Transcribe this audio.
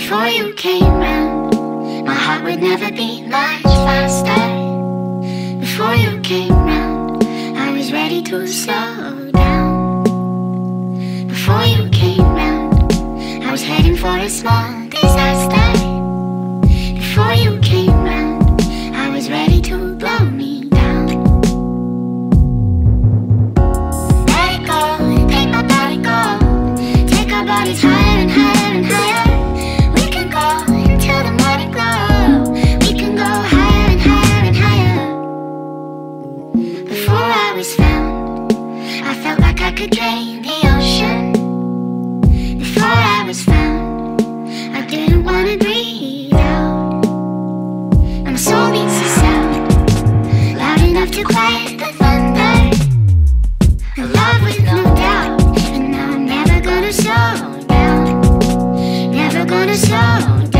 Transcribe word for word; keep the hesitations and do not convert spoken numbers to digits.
Before you came round, my heart would never beat much faster. Before you came round, I was ready to slow down. Before you came round, I was heading for a small disaster. Before you came round, I was ready to blow me down. Let it go, take my body, go. Take our bodies higher and higher and higher. We can go until the morning glow. We can go higher and higher and higher. Before I was found, I felt like I could drain the ocean. Before I was found, I didn't want to breathe out. And my soul beats the sound, loud enough to quiet the thunder. A love with no doubt, and now I'm never gonna slow down. Never gonna slow down.